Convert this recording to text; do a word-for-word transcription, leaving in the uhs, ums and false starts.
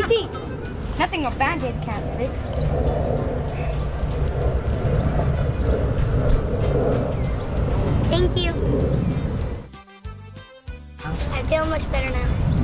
Easy. Nothing a Band-Aid can't fix. Thank you. I feel much better now.